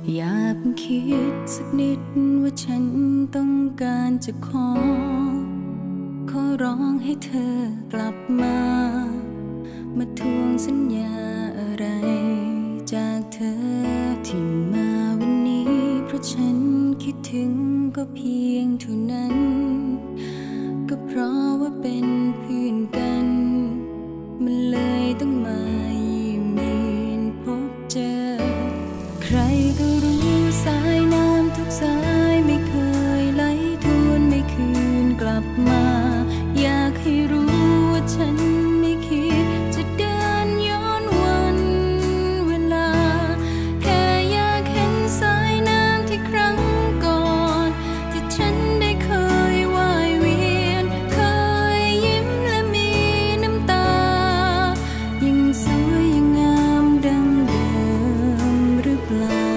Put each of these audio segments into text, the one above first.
อย่าเพิ่งคิดสักนิดว่าฉันต้องการจะขอร้องให้เธอกลับมาทวงสัญญาอะไรจากเธอที่มาวันนี้เพราะฉันคิดถึงก็เพียงเท่านั้นก็เพราะว่าเป็นเพื่อนกันมันเลยต้องมาเยี่ยมเยียนพบเจอใครก็รู้สายน้ำทุกสายไม่เคยไหลทวนไม่คืนกลับมาอยากให้รู้ว่าฉันไม่คิดจะเดินย้อนวันเวลาแค่อยากเห็นสายน้ำที่ครั้งก่อนที่ฉันได้เคยว่ายเวียนเคยยิ้มและมีน้ำตายังสวยยังงามดังเดิมหรือเปล่า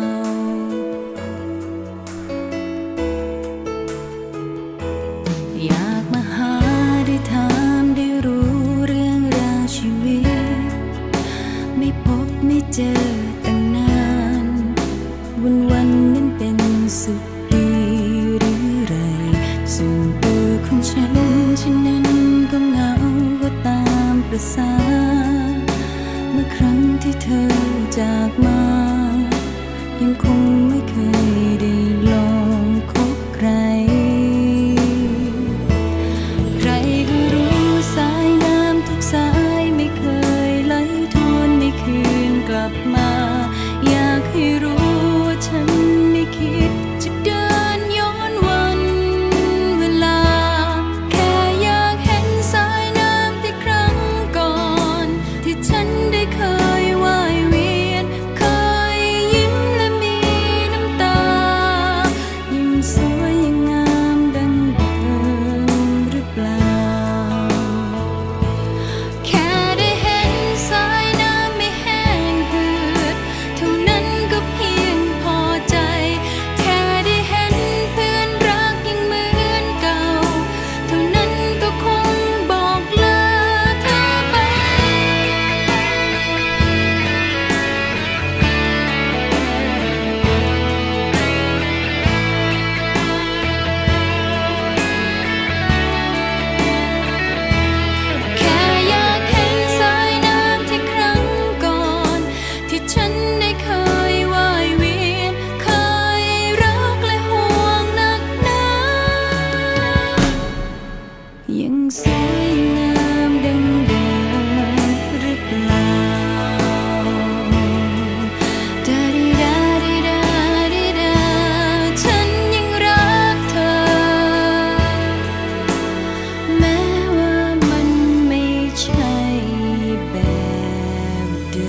อยากมาหาได้ถามได้รู้เรื่องราวชีวิตไม่พบไม่เจอตั้งนานวันนั้นเป็นสุขดีหรือไรส่วนตัวของฉันนั้นก็เหงาก็ตามประสาเมื่อครั้งที่เธอจากมายังคงไม่เคยได้ลองคบใครก็รู้สายน้ำทุกสายไม่เคยไหลทวนไม่คืนกลับมาอยากให้รู้ว่าฉันไม่คิดจะเดินย้อนวันเวลาแค่อยากเห็นสายน้ำที่ครั้งก่อนที่ฉันได้เคยว่ายเวียนเคยยิ้มและมีน้ำตายิ่งสวยยังงามดังเดิมหรือเปล่าแค่ได้เห็นสายน้ำไม่แห้งเหือดเท่านั้นก็เพียงพอใจแค่ได้เห็นเพื่อนรักยังเหมือนเก่าเท่านั้นก็คงบอกลาเธอไปแค่อยากเห็นสายน้ำที่ครั้งก่อนที่ฉันได้เคยว่ายเวียนเคยรักและห่วงนักหนายังสวยงามดังเดิมหรือเปล่าดาดิดาดิดาดิดาฉันยังรักเธอแม้ว่ามันไม่ใช่แบบเดิ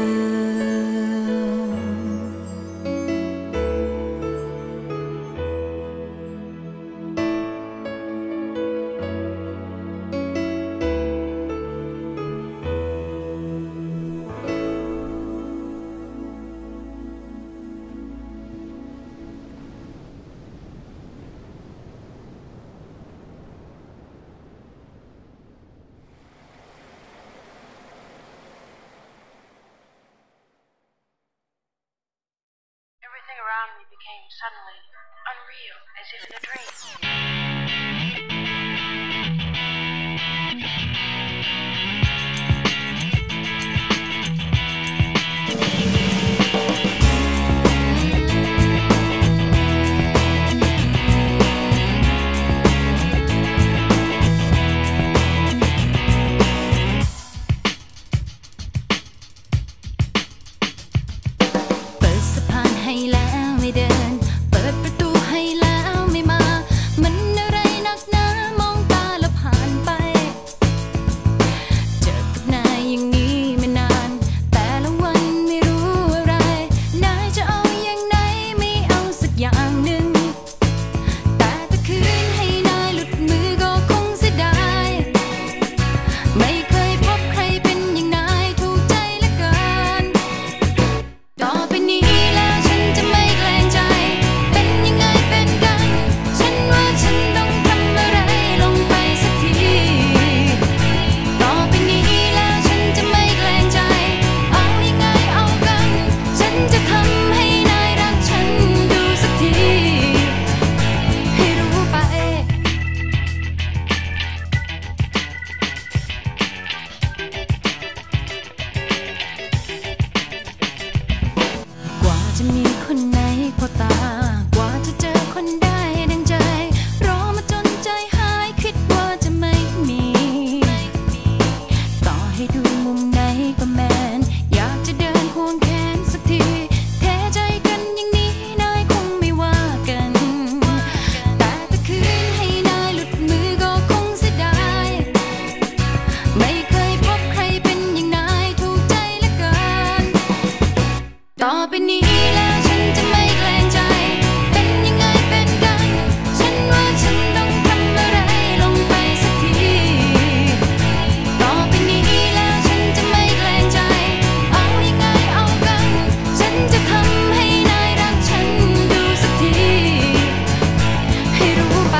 Everything around me became suddenly unreal, as if in a dream. เปิดสะพานให้แล้วไม่เดินเปิดประตูให้แล้วไม่มามันอะไรนักหนามองตาแล้วผ่านไปเจอกับนายอย่างนี้มานานแต่ละวันไม่รู้อะไรนายจะเอาอย่างไหนไม่เอาสักอย่างหนึ่งแต่ถ้าคืนให้นายหลุดมือก็คงเสียดายไม่เคยพบใครเป็นอย่างนายถูกใจเหลือเกินต่อไปนี้แล้วฉันจะไม่แกล้งใจจะมีคนไหนพอตากว่าจะเจอคนได้ดังใจรอมาจนใจหายคิดว่าจะไม่มีต่อให้ดูมุมไหนก็แมนอยากจะเดินควงแขนสักทีเทใจกันอย่างนี้นายคงไม่ว่ากันแต่ถ้าคืนให้นายหลุดมือก็คงเสียดายไม่เคยพบใครเป็นอย่างนายถูกใจเหลือเกินต่อไปนี้แล้วฉันจะไม่แกล้งใจเป็นยังไงเป็นกันฉันว่าฉันต้องทำอะไรลงไปสักทีต่อไปนี้แล้วฉันจะไม่แกล้งใจเอายังไงเอากันฉันจะทำให้นายรักฉันดูสักทีให้รู้ไป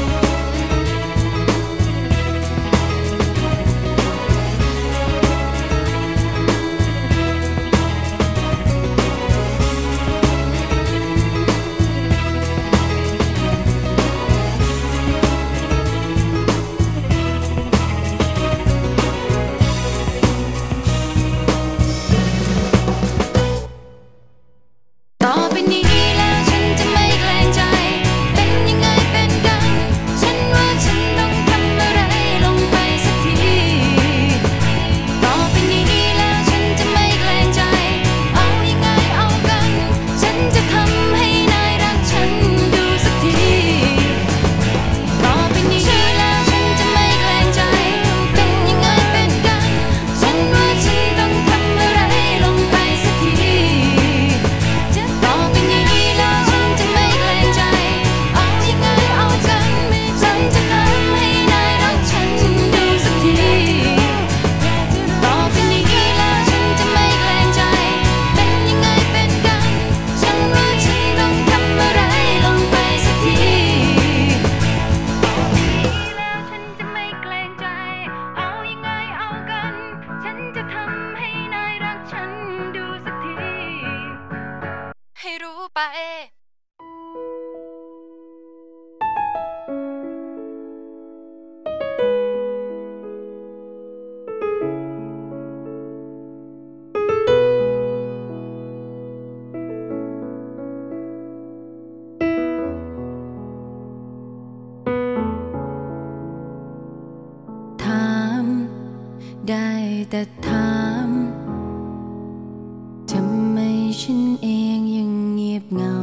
ต่อไปนี้แล้วฉันจะไม่แกล้งใจเป็นยังไงเป็นกันฉันว่าฉันต้องทำอะไรลงไปสักทีต่อไปนี้แล้วฉันจะไม่แกล้งใจเอายังไงเอากันฉันจะทำให้นายรักฉันดูสักทีต่อไปนี้แล้วฉันจะไม่แกล้งใจเป็นยังไงเป็นกันฉันว่าฉันต้องทำอะไรลงไปสักทีต่อไปนี้แล้วฉันจะไม่แกล้งใจเอายังไงเอากันฉันจะทำให้นายรักฉันดูสักทีต่อไปนี้แล้วฉันจะไม่แกล้งใจเป็นยังไงเป็นกันฉันว่าฉันต้องทำอะไรลงไปสักทีต่อไปนี้แล้วฉันจะไม่แกล้งใจเอายังไงเอากันฉันจะทำให้นายรักฉันดูสักทีให้รู้ไปถามได้แต่ถามทำไมฉันเองยังเงียบเหงา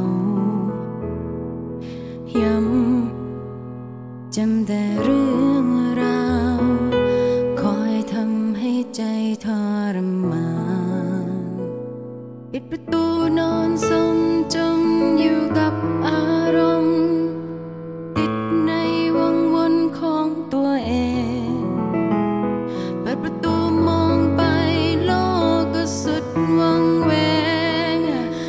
ย้ำจำแต่เรื่องราวคอยทำให้ใจทรมานปิดประตูนอนสมจมอยู่กับอารมณ์ติดในวังวนของตัวเองเปิดประตูมองไปโลกก็สุดวังเวง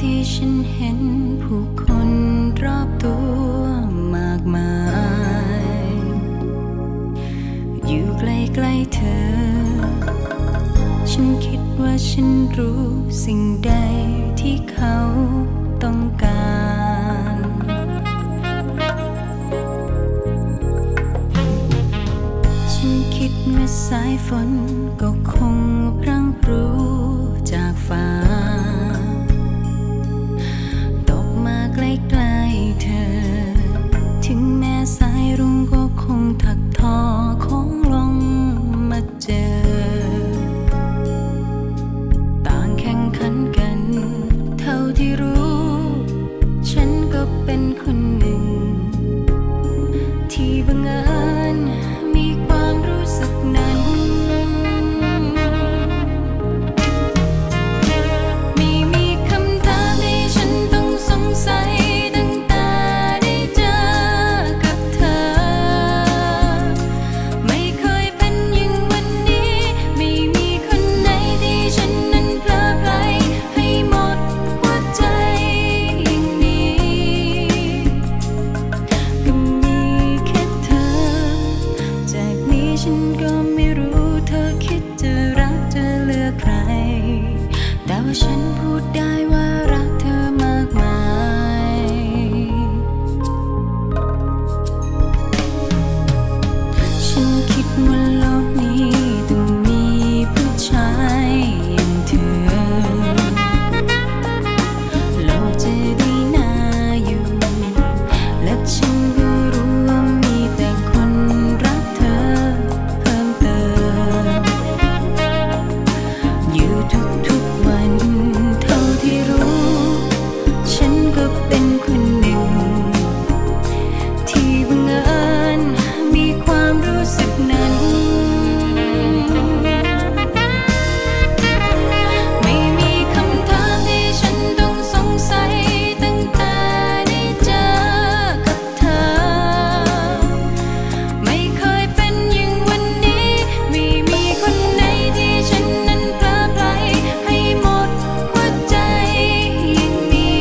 ที่ฉันเห็นผู้คนรอบตัวมากมายอยู่ใกล้ๆเธอฉันคิดว่าฉันรู้สิ่งใดที่เขาต้องการฉันคิดว่าสายฝนก็คงพรั่งพรูจากฟ้าตกมาใกล้ๆเธอถึงแม้สายรุ้งก็คงถักทอของลงมาเจอต่างแข่งขันกันเท่าที่รู้ฉันก็เป็นคนหนึ่งที่บังเอิญมีความรู้สึกนั้นไม่มีคำถามที่ฉันต้องสงสัยตั้งแต่ได้เจอกับเธอไม่เคยเป็นอย่างวันนี้ไม่มีคนไหนที่ฉันนั้นเพลอไพลให้หมดหัวใจอย่างนี้ก็มีแค่เธอจากนี้ฉันก็ไม่รู้เธอคิดจะรักจะเลือกใครแต่ว่าฉันพูดได้ว่ารักเธอมากมายฉันคิดว่าโลกนี้ต้องมีผู้ชายอย่างเธอโลกจะได้น่าอยู่และฉันก็รู้ว่ามีแต่คนรักเธอเพิ่มเติมอยู่ทุกๆวันเท่าที่รู้ฉันก็เป็นคนหนึ่งที่บังเอิญมีความรู้สึกนั้นไม่มีคำถามที่ฉันต้องสงสัยตั้งแต่ได้เจอกับเธอไม่เคยเป็นอย่างวันนี้ไม่มีคนไหนที่ฉันนั้นเพลอไพลให้หมดหัวใจอย่างนี้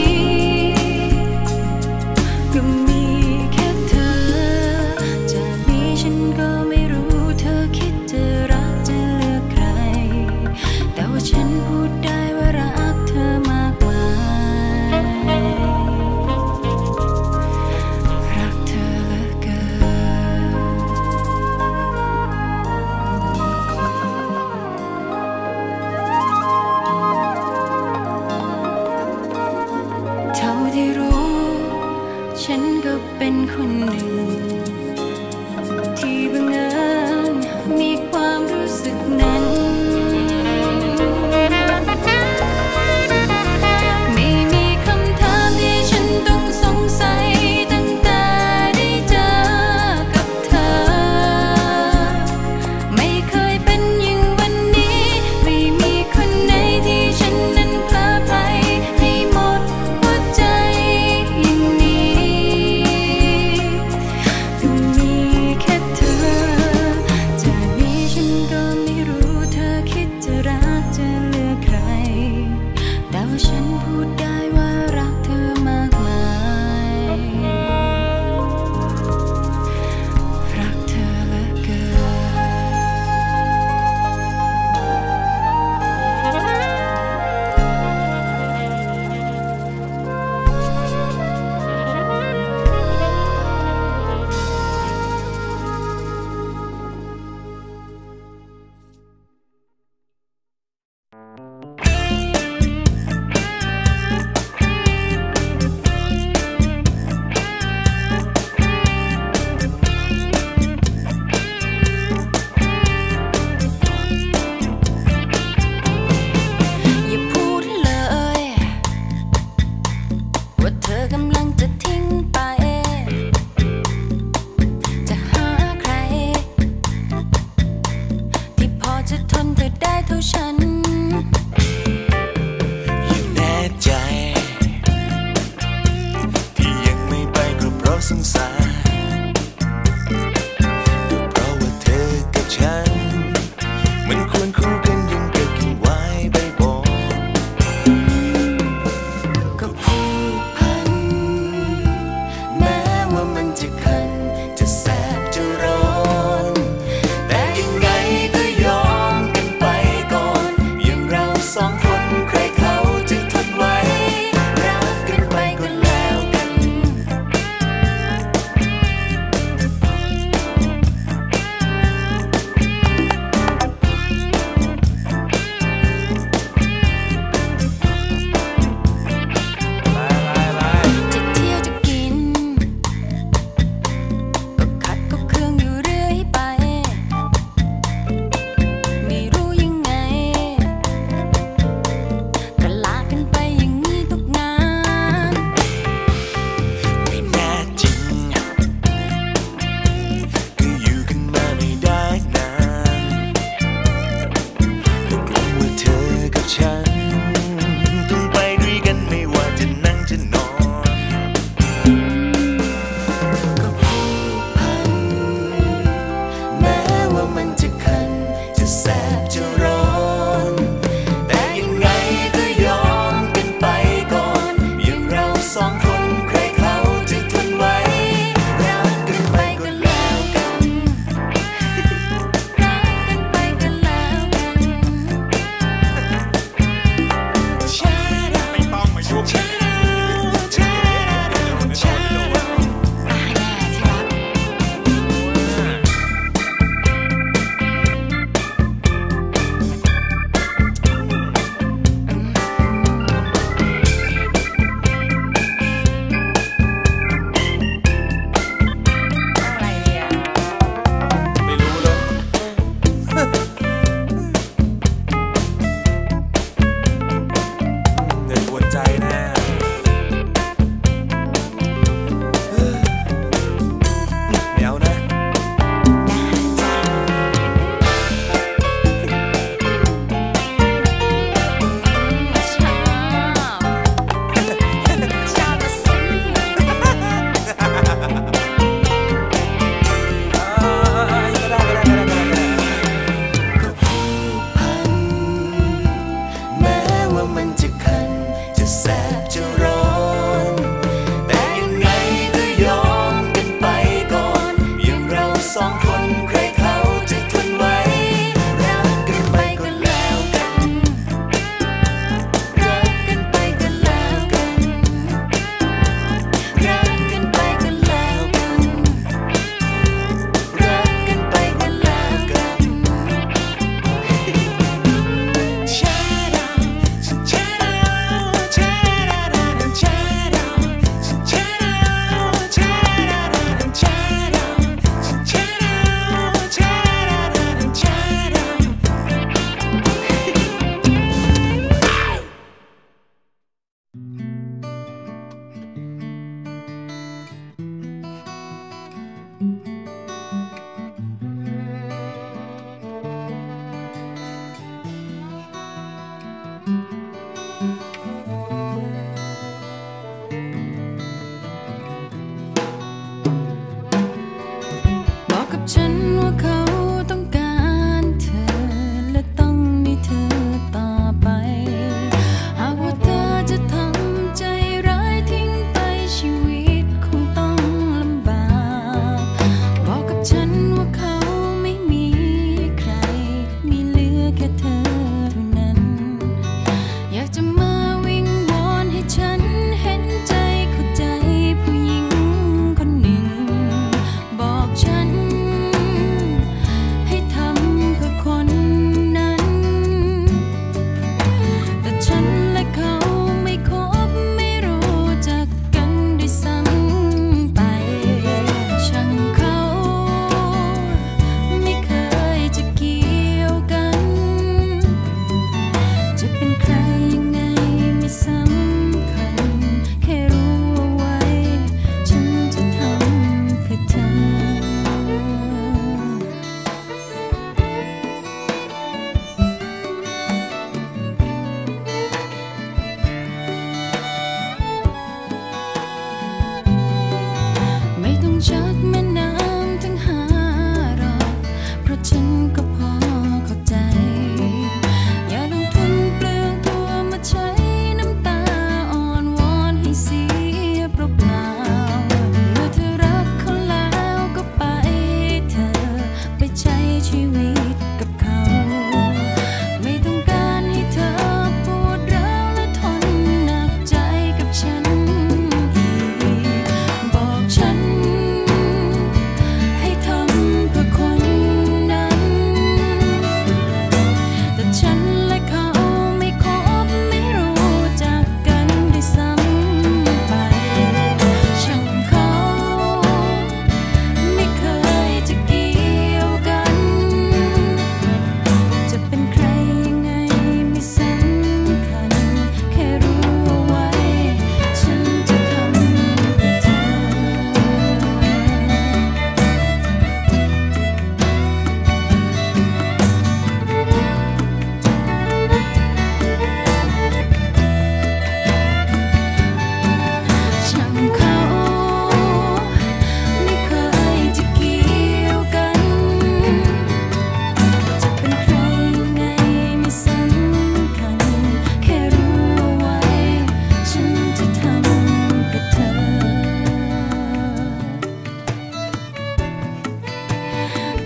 ก็มีแค่เธอจากนี้ฉันก็ไม่รู้เธอคิดจะรักจะเลือกใครแต่ว่าฉันพูดได้ว่ารักเธอมากมายรักเธอเหลือเกินเท่าที่รู้ฉันก็เป็นคนหนึ่งที่บังเอิญมีความรู้สึกนั้นไม่มีคำถามที่ฉันต้องสงสัยตั้งแต่ได้เจอกับเธอไม่เคยเป็นอย่างวันนี้ไม่มีคนไหนที่ฉันนั้นเพลอไพลให้หมดหัวใจอย่างนี้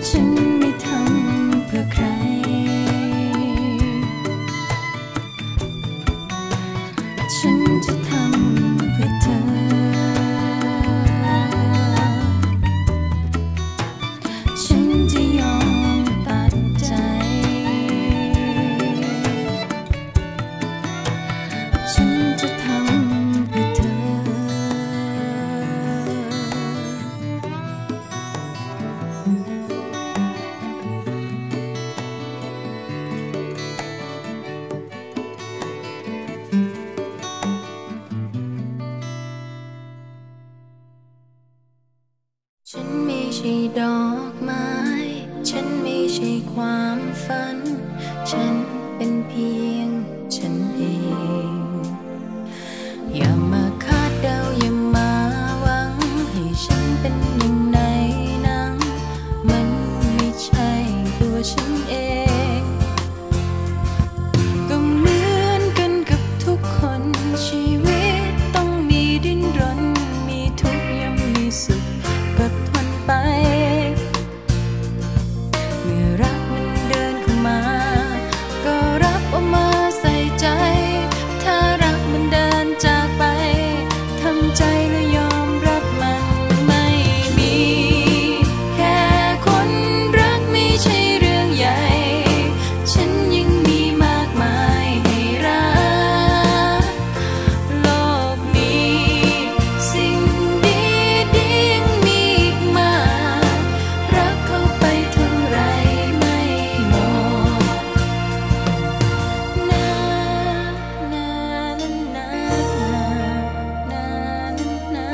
ฉันไม่ทำเพื่อใครฉันจะทำเพื่อเธอฉันจะยอมตัดใจฉันจะทำเพื่อเธอฉันไม่ใช่ดอกไม้ฉันไม่ใช่ความฝันฉันเป็นเพียงฉันเองอย่ามาคาดเดาอย่ามาหวังให้ฉันเป็นอย่างในหนังมันไม่ใช่ตัวฉันเองก็เหมือนกันกับทุกคนชีวิตต้องมีดิ้นรนมีทุกข์ย่อมมีสุขก็ทนไปเมื่อรักมันเดินเข้ามาก็รับเอามาใส่ใจถ้ารักมันเดินจากไปทำใจและยอมรับมันไม่มีแค่คนรักไม่ใช่เรื่องใหญ่ฉันยังมีมากมายให้รักโลกนี้สิ่งดีๆยังมีอีกมากรักเข้าไปเท่าไรไม่หมดนานานานานานา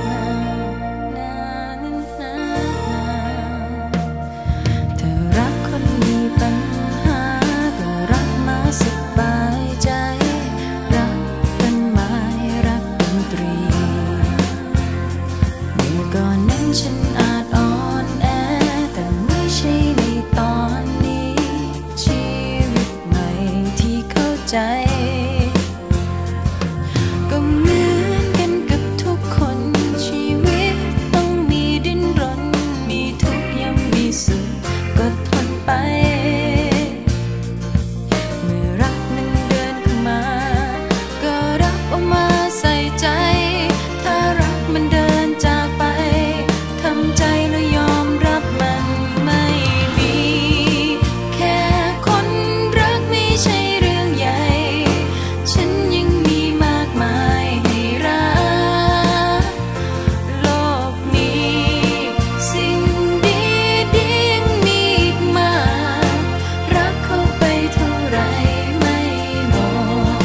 เธอรักคนมีปัญหาก็รักมาสบายใจรักต้นไม้รักดนตรีเมื่อก่อนนั้นฉันอาจอ่อนแอแต่ไม่ใช่ในตอนนี้ชีวิตใหม่ที่เข้าใจก็เหมือนกันกับทุกคนชีวิตต้องมีดิ้นรนมีทุกข์ย่อมมีสุขก็ทนไปเมื่อรักมันเดินเข้ามาก็รับเอามาใส่ใจถ้ารักมันเดินจากไปทำใจและยอมรับมันไม่มีแค่คนรักไม่ใช่เรื่องใหญ่ฉันยังมีมากมายให้รักโลกนี้สิ่งดีๆยังมีอีกมากรักเข้าไปเท่าไรไม่หมด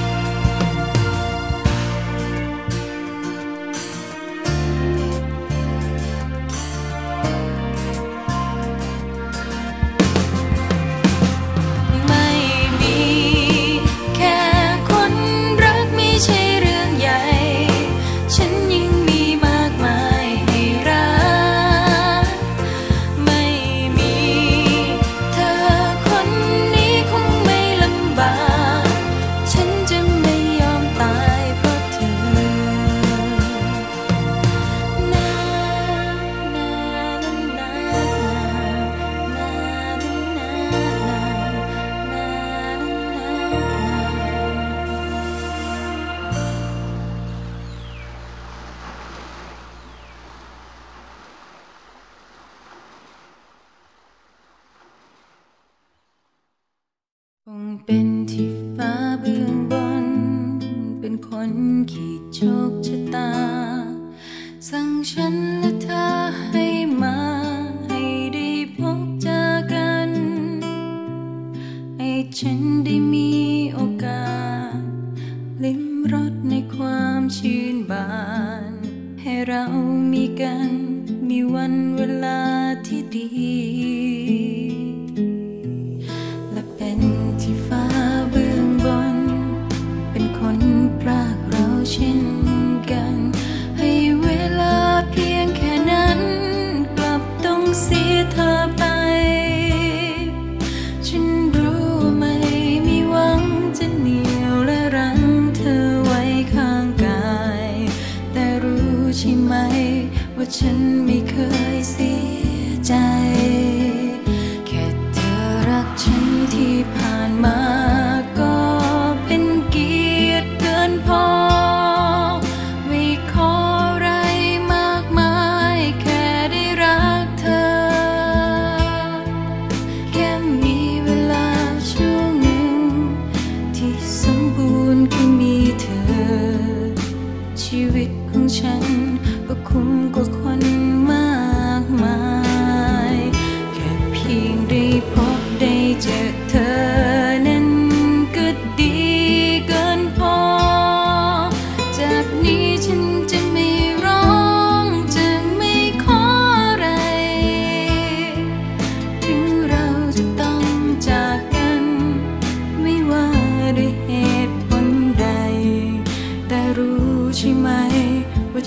ไม่มีแค่คนรักไม่ใช่เรื่องใหญ่ฉันยังมีมากมายให้รักไม่มีเธอคนนี้คงไม่ลำบากฉันจะไม่ยอมตายเพราะเธอนานานาคงเป็นที่ฟ้าเบื้องบนเป็นคนขีดโชคชะตาสั่งฉันและเธอให้มาให้ได้พบเจอกันให้ฉันได้มีโอกาสลิ้มรสในความชื่นบานให้เรามีกันมีวันเวลาที่ดีและเป็นที่ฟ้าเบื้องบนเป็นคนพรากเราเช่นกันให้เวลาเพียงแค่นั้นกลับต้องเสียเธอไปฉันรู้ว่าไม่มีหวังจะเหนี่ยวและรั้งเธอไว้ข้างกายแต่รู้ใช่ไหมว่าฉันไม่เคยเสียใจ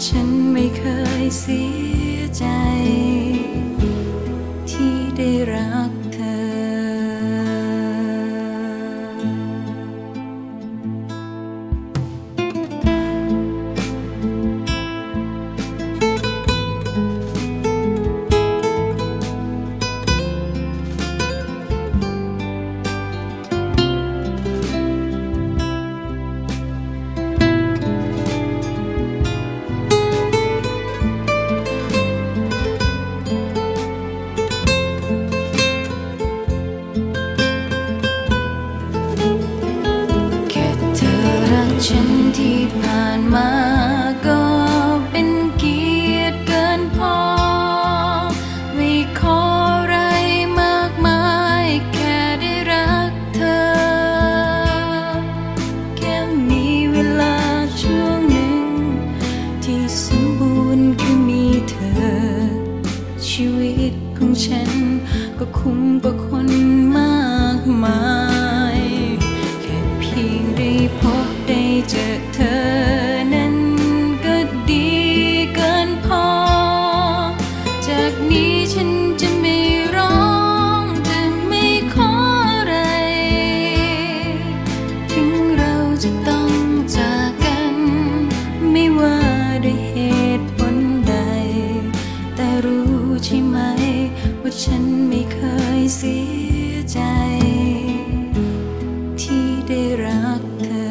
ฉันไม่เคยเสียใจที่ได้รักเธอฉันที่ผ่านมาก็เป็นเกียรติเกินพอไม่ขออะไรมากมายแค่ได้รักเธอแค่มีเวลาช่วงหนึ่งที่สมบูรณ์คือมีเธอชีวิตของฉันก็คุ้มกว่าคนมากมายแค่เพียงได้พบได้เจอเธอนั้นก็ดีเกินพอจากนี้ฉันจะไม่ร้องจะไม่ขออะไรถึงเราจะต้องจากกันไม่ว่าด้วยเหตุผลใดแต่รู้ใช่ไหมว่าฉันไม่เคยเสียใจที่ได้รักเธอ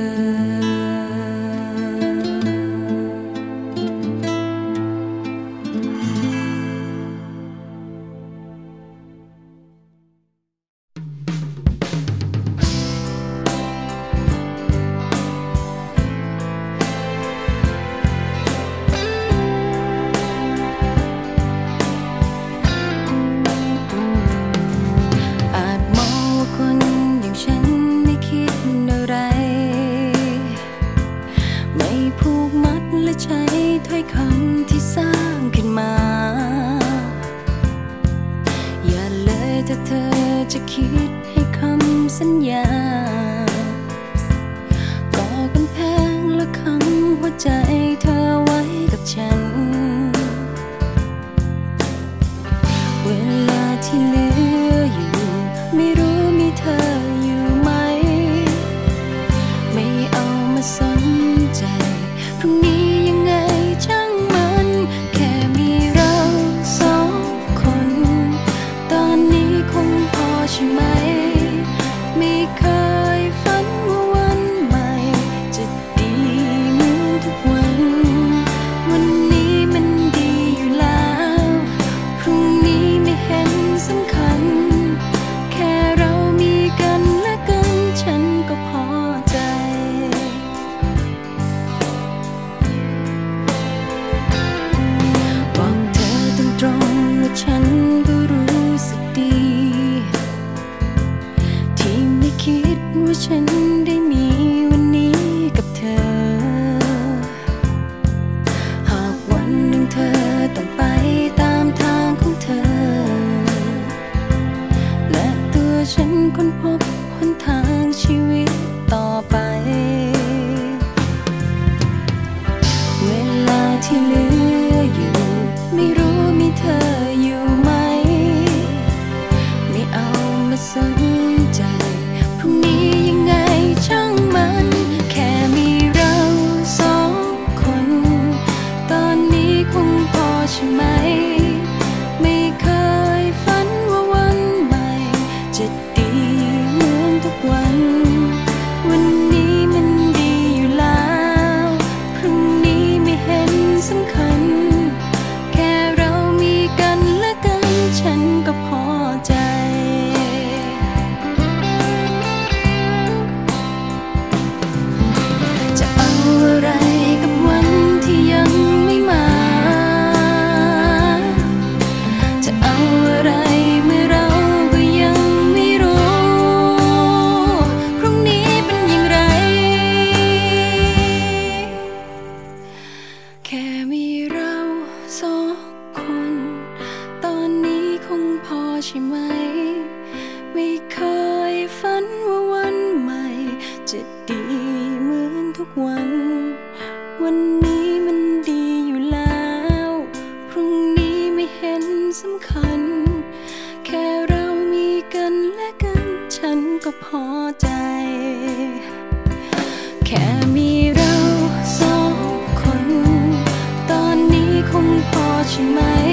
ใช้ถ้อยคำที่สร้างขึ้นมาอย่าเลยถ้าเธอจะคิดให้คำสัญญาก่อกำแพงและขังหัวใจเธอไว้กับฉันเวลาที่เหลืออยู่ไม่รู้มีเธออยู่ไหมไม่เอามาสนใจพรุ่งนี้ช่างมันแค่มีเราสองคนตอนนี้คงพอใช่ไหมไม่เคยฝันว่าวันใหม่จะดีเหมือนทุกวันวันนี้มันดีอยู่แล้วพรุ่งนี้ไม่เห็นสำคัญแค่เรามีกันและกันฉันก็พอใจตรงว่าฉันก็รู้สึกดีที่ไม่คิดว่าฉันได้มีวันนี้กับเธอหากวันหนึ่งเธอต้องไปตามทางของเธอและตัวฉันค้นพบหนทางชีวิตต่อไปเวลาที่เหลืออยู่ไม่รู้มีเธออยู่ไหมไม่เอามาสนใจพรุ่งนี้ยังไงช่างมันแค่มีเราสองคนตอนนี้คงพอใช่ไหมไม่เคยฝันว่าวันใหม่จะดีเหมือนทุกวันก็พอใจแค่มีเราสองคนตอนนี้คงพอใช่ไหม